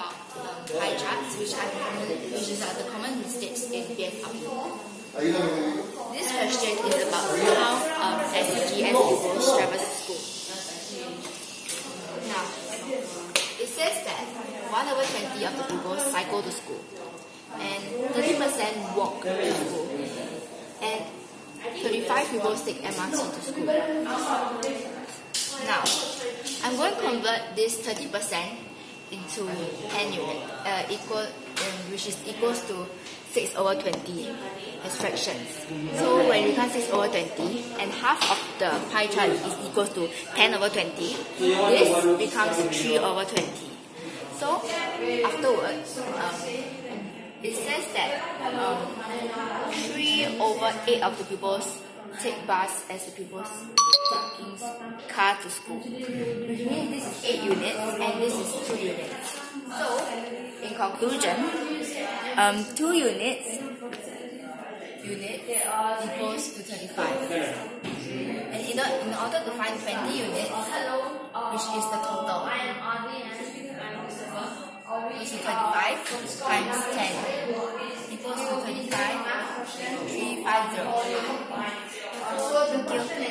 about pie charts, which are the common mistakes in PSLE. This question is about how SEGS pupils travel to school. Now, it says that 1/20 of the pupils cycle to school, and 30% walk to school, and 35 pupils take MRT to school. Now, I'm going to convert this 30% into 10 units, which is equals to 6/20 as fractions. So when we count 6/20 and half of the pie chart is equals to 10/20, this becomes 3/20. So afterwards, it says that 3/8 of the pupils take bus as the pupils taking car to school. Which means this is 8 units and this is 2 units. So, in conclusion, 2 units equals to 35. And in order to find 20 units, which is the total, is 35 times 10 equals to 35,350. Thank you.